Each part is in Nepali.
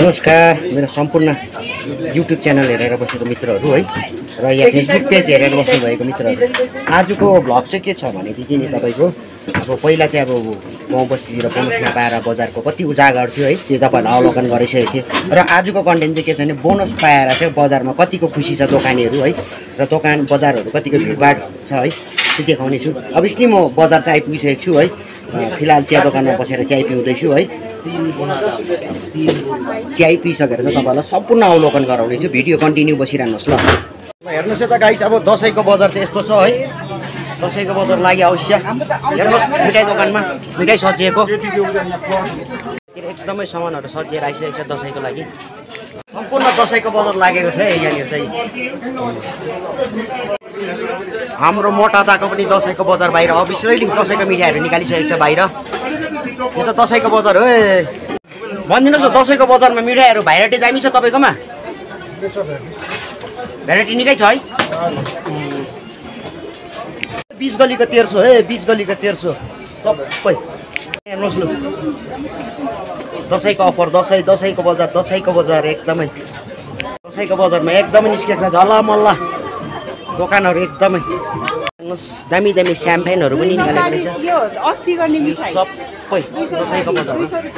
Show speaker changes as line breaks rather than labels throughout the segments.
नमस्कार मेरो सम्पूर्ण युट्युब च्यानल हेरेर बसेको मित्रहरू है र यहाँ फेसबुक पेज हेरेर बस्नु भएको मित्रहरू आजको भ्लग चाहिँ के छ भनेदेखि नि तपाईको अब पहिला चाहिँ अब गाउँ बस्तीतिर बोनस नपाएर बजारको कति उजागर थियो है त्यो तपाईँहरूले अवलोकन गरिसकेको थिए र आजको कन्टेन्ट चाहिँ के छ भने बोनस पाएर चाहिँ बजारमा कतिको खुसी छ दोकानेहरू है र दोकान बजारहरू कतिको भिडभाड छ है त्यो देखाउने छु। अभियसली म बजार चाहिँ आइपुगिसकेको छु है, फिलहाल चिया दोकानमा बसेर चिया पिउँदैछु है। चिया पिसकेर चाहिँ तपाईँहरूलाई सम्पूर्ण अवलोकन गराउनेछु, भिडियो कन्टिन्यू बसिरहनुहोस् ल। हेर्नुहोस् त गाइस, अब दसैँको बजार चाहिँ यस्तो छ है, दसैँको बजार लागि अवश्य हेर्नुहोस्। मिठाई दोकानमा मिठाई सजिएको एकदमै सामानहरू सजिएर आइसकेको छ दसैँको लागि। सम्पूर्ण दसैँको बजार लागेको छ यहाँनिर चाहिँ। हाम्रो मोटा दाको पनि दसैँको बजार बाहिर अभियसली दसैँको मिठाईहरू निकालिसकेको छ बाहिर। यो चाहिँ दसैँको बजार हो। भनिदिनुहोस् न, दसैँको बजारमा मिठाईहरू भेराइटी दामी छ तपाईँकोमा? भेराइटी निकै छ है। 20 गलीको 1300 है, 20 गलीको 1300 सबै। हेर्नुहोस् न, दसैँको अफर, दसैँको बजार एकदमै दसैँको बजारमा एकदमै निस्केको छ झलमल्ला दोकानहरू एकदमै। हेर्नुहोस् दामी दामी स्याम्पेनहरू पनि निकालेको रहेछ। यो 80 गर्ने मिठाई सबै दसैँको बजार।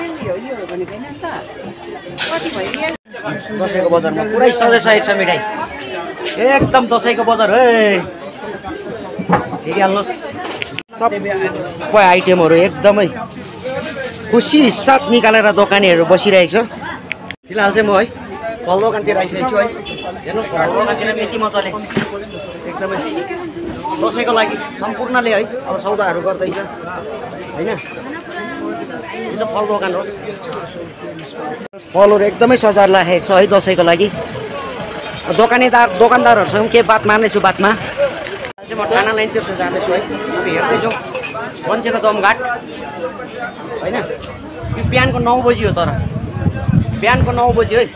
दसैँको बजारमा पुरै सजाइसकेको छ मिठाई, एकदम दसैँको बजार है। हेरिहाल्नुहोस् सबै आइटमहरू एकदमै खुसी साथ निकालेर दोकानेहरू बसिरहेको छ। फिलहाल चाहिँ म है फल दोकानतिर आइसकेको छु है। हेर्नुहोस् फल दोकानतिर पनि यति मजाले एकदमै दसैँको लागि सम्पूर्णले है अब सौदाहरू गर्दैछ होइन। यो चाहिँ फल दोकान हो, फलहरू एकदमै सजाएर राखेको छ है दसैँको लागि। दोकानदारहरूसँग के बात मार्नेछु बातमा चाहिँ म थाना लाइनतिर जाँदैछु है। अब हेर्दै जाउँ मान्छेको जमघाट होइन। यो बिहानको 9 बजी हो, तर बिहानको 9 बजी है।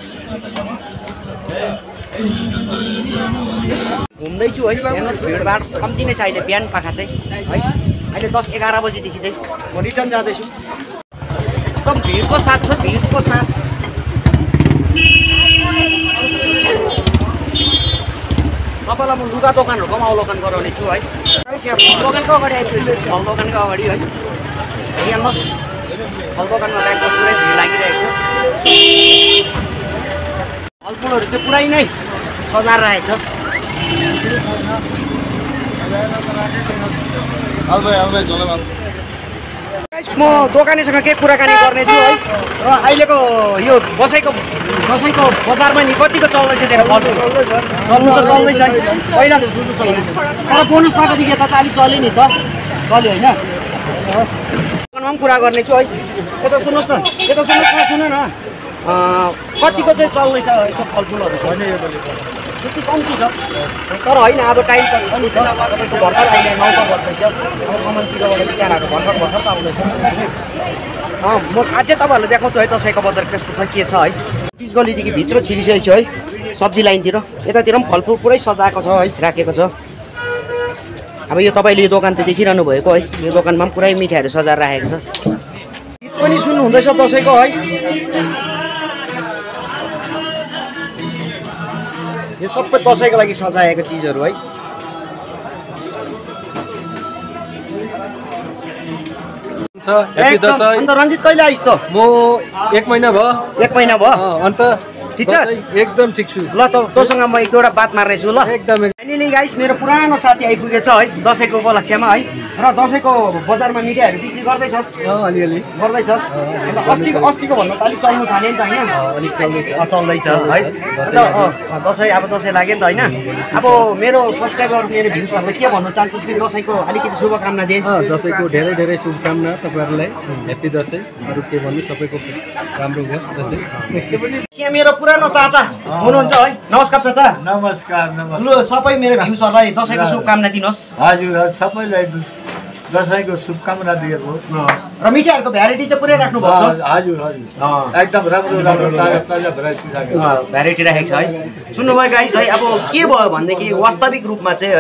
घुम्दैछु है, हेर्नुहोस् भिडभाड कम्ती नै छ अहिले बिहान पाखा चाहिँ है। अहिले 10-11 बजीदेखि चाहिँ म रिटर्न जाँदैछु। एकदम भिडको साथ छ, भिडको साथ। तपाईँलाई म लुगा दोकानहरूको पनि अवलोकन गराउने छु है। दोकानको अगाडि आइपुगेको छु, फल दोकानको अगाडि है। हेर्नुहोस् फल दोकानमा ब्यागमा पुरै भिड लागिरहेको छ। फलफुलहरू चाहिँ पुरै नै सजाएर राखेको छ। म दोकानेसँग के कुराकानी गर्नेछु है। र अहिलेको यो दसैँको बजारमा नि कतिको चल्दैछ तेरो फल? चल्नु त चल्दैछ पहिला जस्तो त चल्दैछ, तर बोनस पाएकोदेखि यता चाहिँ अलिक चल्यो नि त, चल्यो होइन। दोकानमा पनि कुरा गर्नेछु है। यता सुन्नुहोस् न, सुन न, कतिको चाहिँ चल्दैछ यसो फलफुलहरू छैन? त्यति कम्ती छ, तर होइन अब टाइम त छ नि त। तपाईँको भर्खर अहिले 9 बज्दैछ, अब कमानतिरबाट बिचराहरू भर्खर त आउँदैछ। म अझै तपाईँहरूलाई देखाउँछु है दसैँको बजार कस्तो छ के छ है। 20 गलीदेखि भित्र छिरिसकेको छु है, सब्जी लाइनतिर। यतातिर पनि फलफुल पुरै सजाएको छ है, राखेको छ। अब यो तपाईँले यो दोकान त देखिरहनु भएको है, यो दोकानमा पनि पुरै मिठाईहरू सजाएर राखेको छ। गीत पनि सुन्नुहुँदैछ दसैँको है। यो सबै दसैँको लागि सजाएको चिजहरू है। अन्त रञ्जित कहिले आइस् त?
म 1 महिना भयो।
1 महिना भयो?
अन्त
ठिक छ,
एकदम ठिक छु।
ल त तँसँग म एक दुईवटा बात मार्नेछु ल।
एकदम
फाइनली गाइस, मेरो पुरानो साथी आइपुगेछ है दसैँको उपलक्ष्यमा है। र दसैँको बजारमा मिठाईहरू बिक्री गर्दैछस्?
अलिअलि
गर्दैछस्। अन्त अस्तिको भन्दा त अलिक चल्नु थाल्यो नि त होइन?
अलिक चल्दैछ
है। अन्त दसैँ अब दसैँ लाग्यो नि त होइन? अब मेरो सब्सक्राइबर मेरो भ्युजहरूलाई के भन्न चाहन्छु कि दसैँको अलिकति शुभकामना दिए?
दसैँको धेरै धेरै शुभकामना तपाईँहरूलाई। ह्याप्पी दसैँ। अरू के भन्नु, सबैको राम्रो होस् दसैँ।
यहाँ मेरो पुरानो चाचा हुनुहुन्छ है। नमस्कार चाचा।
नमस्कार।
लु सबै मेरो भ्युजहरूलाई दसैँको शुभकामना दिनुहोस्।
हजुर सबैलाई दसैँको शुभकामना दिएको।
र मिठाईहरूको भेराइटी चाहिँ पुरै राख्नु भएको छ?
हजुर एकदम राम्रो ताजा भेराइटी राखेको
भेराइटी राखेको छ है। सुन्नुभयो गाइस है, अब के भयो भनेदेखि वास्तविक रूपमा चाहिँ है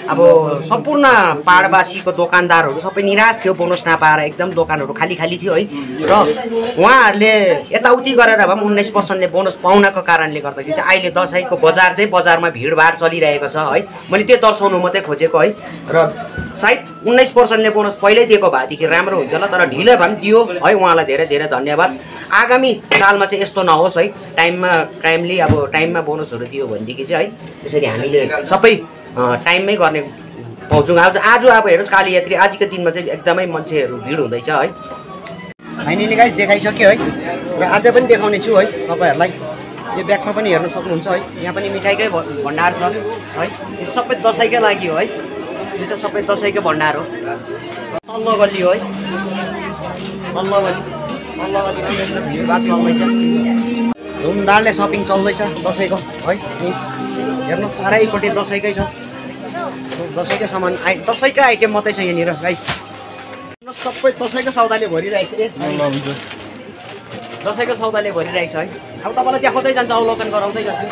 अब सम्पूर्ण पाहाडवासीको दोकानदारहरू सबै निराश थियो बोनस नपाएर एकदम दोकानहरू खाली खाली थियो है र उहाँहरूले यताउति गरेर भए पनि 19%ले बोनस पाउनको कारणले गर्दाखेरि चाहिँ अहिले दसैँको बजार चाहिँ बजारमा भिडभाड चलिरहेको छ है मैले त्यो दर्शाउनु मात्रै खोजेको है र सायद 19%ले बोनस पहिल्यै दिएको भएदेखि राम्रो हुन्छ होला तर ढिलो भए पनि दियो है उहाँलाई धेरै धेरै धन्यवाद आगामी सालमा चाहिँ यस्तो नहोस् है टाइमली अब टाइममा बोनसहरू दियो भनेदेखि चाहिँ है त्यसरी हामीले सबै टाइममै गर्ने पाउँछौँ आज अब हेर्नुहोस् काली यात्री आजको दिनमा चाहिँ एकदमै मान्छेहरू भिड हुँदैछ है फाइनली गाइस देखाइसक्यो है र आज पनि देखाउने छु है तपाईँहरूलाई यो ब्यागमा पनि हेर्न सक्नुहुन्छ है यहाँ पनि मिठाईकै भण्डार छ है यो सबै दसैँकै लागि हो है यो चाहिँ सबै दसैँकै भण्डार हो तल्लो गल्ली हो है तल्लो गल्ली एकदम भिडभाड चल्दैछ धुमधामले सपिङ चल्दैछ दसैँको है हेर्नुहोस् चारैपट्टि दसैँकै छ दसैँकै सामान दसैँकै आइटम मात्रै छ यहाँनिर गाइस सबै दसैँको सौदाले भरिरहेको छ दसैँको सौदाले भरिरहेको छ है अब तपाईँलाई देखाउँदै जान्छ अवलोकन गराउँदै जान्छु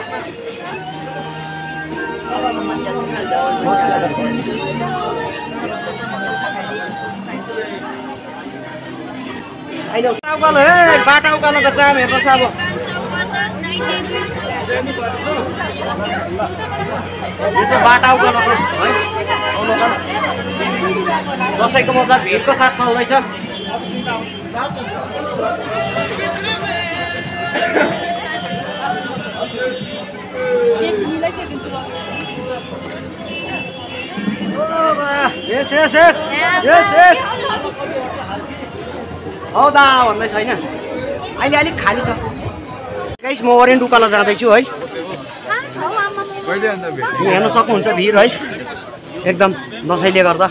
उकालो हे बाटा उकालोको जाम हेर्नुहोस् अब यो चाहिँ बाटा उकालोको है अवलोकन दसैँको बजार भिडको साथ चल्दैछ यस हौ दा भन्दै छैन अहिले अलिक खाली छ गाइस म ओरेन्ट उकालो जाँदैछु है हेर्न सक्नुहुन्छ भिड है एकदम दसैँले गर्दा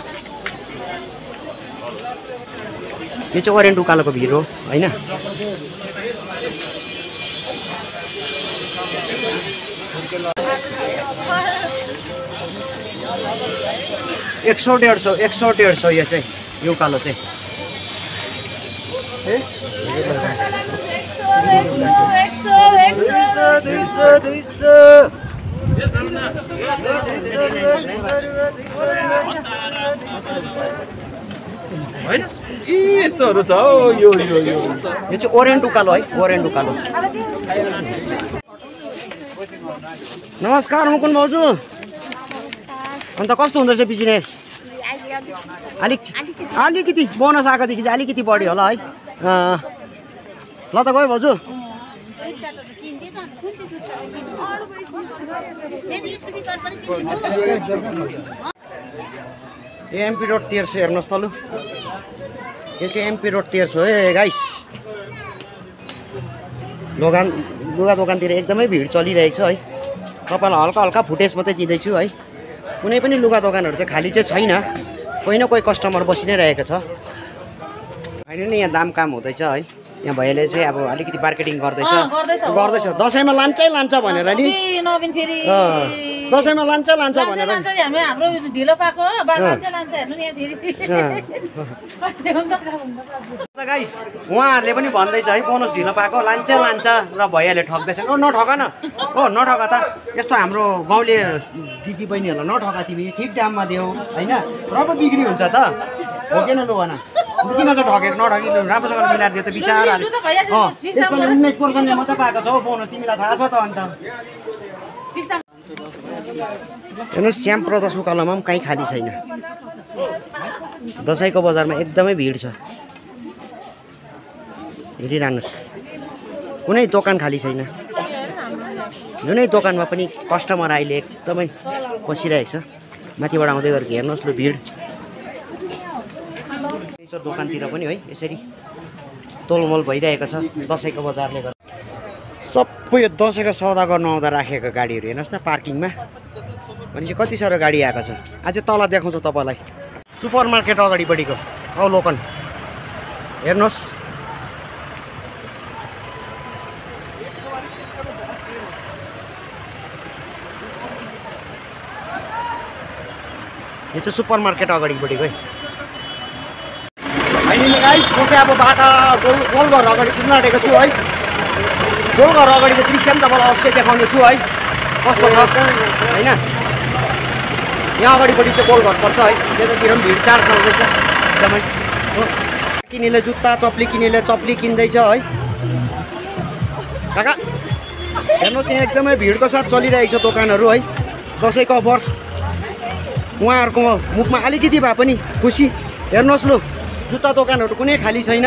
यो चाहिँ ओरेन्ट उकालोको भिड हो होइन 100-150 यो चाहिँ यो उकालो चाहिँ
होइन यस्तोहरू छ यो
चाहिँ ओरेन्ट उकालो है ओरेन्ट उकालो नमस्कार मुकुन्द भाउजू अन्त कस्तो हुँदैछ बिजनेस अलिकति बोनस आएकोदेखि चाहिँ अलिकति बढ्यो होला है ल त गयो भाउजू एमपी रोड 1300 हेर्नुहोस् त लु यो चाहिँ एमपी रोड 1300 हो है गाइस लुगा दोकानतिर एकदमै भिड चलिरहेको छ है तपाईँलाई हल्का हल्का फुटेज मात्रै दिँदैछु है कुनै पनि लुगा दोकानहरू चाहिँ खाली चाहिँ छैन कोही न कोही कस्टमर बसि नै रहेको छ होइन नि यहाँ दाम काम हुँदैछ है यहाँ भैयाले चाहिँ अब अलिकति मार्केटिङ गर्दैछ दसैँमा लान्छ भनेर नि दसैँमा लान्छ भनेर
हाम्रो ढिलो पाएको लान्छ हेर्नु नि फेरि
गाइस उहाँहरूले पनि भन्दैछ है बोनस ढिलो पाएको लान्छ र भैयाले ठग्दैछ नठग न नठग त यस्तो हाम्रो गाउँले दिदी बहिनीहरूलाई नठग तिमी ठिक दाममा देऊ होइन र पो बिक्री हुन्छ त हो किन लु भन किन चाहिँ ठगेको नठगी राम्रोसँग मिलाएर दियो त बिचार त्यसपछि 19%ले मात्रै पाएको छ हौ बोनस तिमीलाई थाहा छ त अन्त हेर्नुहोस् श्याम प्रकाश उकालोमा पनि कहीँ खाली छैन दसैँको बजारमा एकदमै भिड छ हेरिरहनुहोस् कुनै दोकान खाली छैन जुनै दोकानमा पनि कस्टमर अहिले एकदमै बसिरहेको छ माथिबाट आउँदै गरेको हेर्नुहोस् लु भिड दोकानतिर पनि है यसरी तोलमोल भइरहेको छ दसैँको बजारले गर्दा सबै यो दसैँको सौदा गर्नु आउँदा राखेको गाडीहरू हेर्नुहोस् न पार्किङमा भनेपछि कति साह्रो गाडी आएको छ आज तल देखाउँछु तपाईँलाई सुपर मार्केट अगाडिपट्टिको अवलोकन हेर्नुहोस् यो चाहिँ सुपर मार्केट अगाडिपट्टिको है फाइनली गाइस म चाहिँ अब बाटा गोलघर अगाडि पुग्न आँटेको छु है गोलघर अगाडिको दृश्य पनि तपाईँलाई अवश्य देखाउने छु है कस्तो छ होइन यहाँ अगाडिपट्टि चाहिँ गोल घर पर्छ है त्यतातिर पनि भिडचाड चल्दैछ एकदमै हो किनेले जुत्ता चप्ली किनेले चप्ली किन्दैछ है काका हेर्नुहोस् यहाँ एकदमै भिडको साथ चलिरहेको छ दोकानहरू है दसैँको अफर उहाँहरूको मुखमा अलिकति भए पनि खुसी हेर्नुहोस् लु जुत्ता दोकानहरू कुनै खाली छैन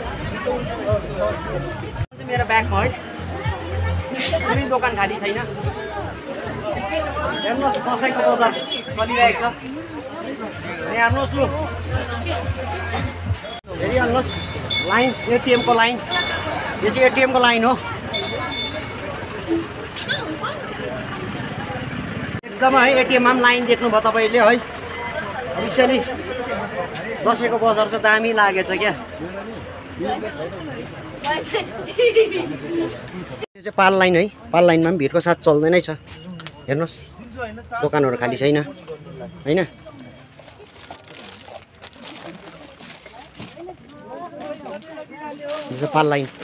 मेरो ब्यागमा है कुनै दोकान खाली छैन हेर्नुहोस् दसैँको बजार चलिरहेको छ हेर्नुहोस् लु हेरिहाल्नुहोस् लाइन एटिएमको लाइन यो चाहिँ एटिएमको लाइन हो एकदमै है एटिएममा पनि लाइन देख्नुभयो तपाईँले है विशेषली दसैँको बजार चाहिँ दामी लागेछ क्या यो चाहिँ पाल लाइन है पाल लाइनमा पनि भिडको साथ चल्दै नै छ हेर्नुहोस् दोकानहरू खाली छैन होइन यो चाहिँ पाल लाइन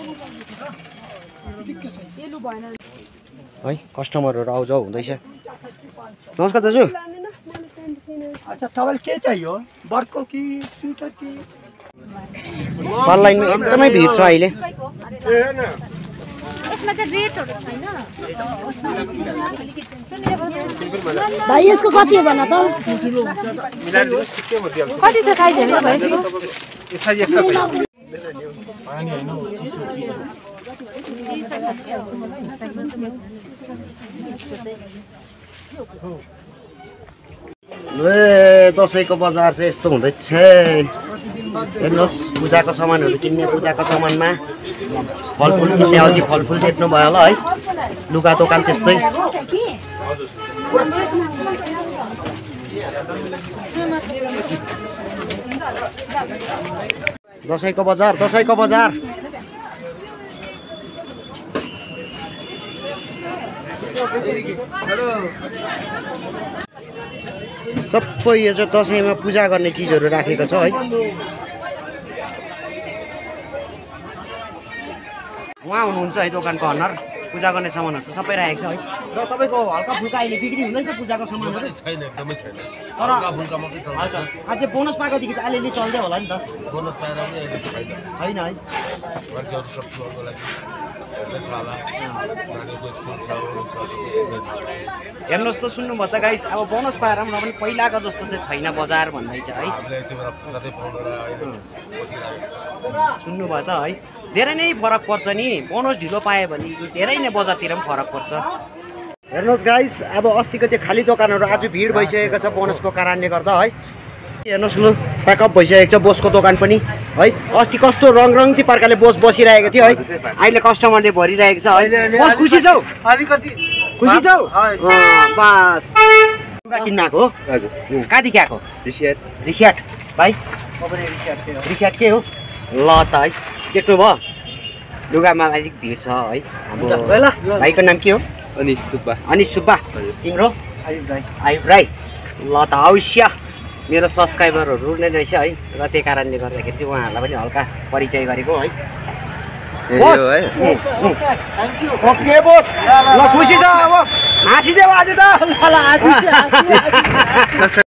है कस्टमरहरू आउजाउ हुँदैछ नमस्कार दाजु
अच्छा तपाईँले के चाहियो बर्को कि स्वेटर कि
पाल लाइनमा एकदमै भिड छ अहिले
यसमा चाहिँ रेटहरु छैन
भाइ यसको कति हो भन त
कति छ साइज हेर्नु भयो
ए दसैँको बजार चाहिँ यस्तो हुँदैछ हेर्नुहोस् पूजाको सामानहरू किन्ने पूजाको सामानमा फलफुल किन्ने अघि फलफुल देख्नुभयो होला है लुगा दोकान त्यस्तै दसैँको बजार दसैँको बजार सबै यो चाहिँ दसैँमा पूजा गर्ने चिजहरू राखेको छ है उहाँ हुनुहुन्छ है दोकानको अनर पूजा गर्ने सामानहरू चाहिँ सबै राखेको छ है र तपाईँको हल्का फुल्का अहिले बिक्री हुँदैछ पूजाको सामानहरू
छैन एकदमै छैन
तर
हल्का फुल्का मात्रै चल्छ
हजुर अझै बोनस पाएकोदेखि त अलिअलि चल्दै होला नि त
बोनस पाएर पनि अहिले छैन
छैन है
मान्छेहरू सब फ्लोरको लागि हेर्दै छ होला नानीको स्कुल छ अरू छ सबै छ
हेर्नुहोस् त सुन्नुभयो त गाइस अब बोनस पाएर पनि पनि पहिलाको जस्तो चाहिँ छैन बजार भन्दै छ है
हामीले यति बेला कतै पाउँदैन अहिले बसिरहेको छ
सुन्नुभयो त है धेरै नै फरक पर्छ नि बोनस ढिलो पायो भने धेरै नै बजारतिर पनि फरक पर्छ हेर्नुहोस् गाइस अब अस्तिको त्यो खाली दोकानहरू आज भिड भइसकेको छ बोनसको कारणले गर्दा है हेर्नुहोस् लु प्याकअप भइसकेको छ बोसको दोकान पनि है अस्ति कस्तो रङरङ्गी प्रकारले बोस बसिरहेको थियो है अहिले कस्टमरले भरिरहेको छ है बोस खुसी छौ
अलिकति
खुसी छौ बस लुगा किन्न आएको हो
हजुर
कहाँदेखि आएको रिस्याट भाइ रिस्याट के हो ल त है देख्नुभयो लुगामा अलिक भिड छ है हाम्रो भाइको नाम के हो
अनिश
सुब्बा तिम्रो आयुब राई ल त अवश्य मेरो सब्सक्राइबरहरू नै रहेछ है र त्यही कारणले गर्दाखेरि चाहिँ उहाँहरूलाई पनि हल्का परिचय गरेको है ओके बोस ल खुसी छ अब हाँसिदेऊ आज त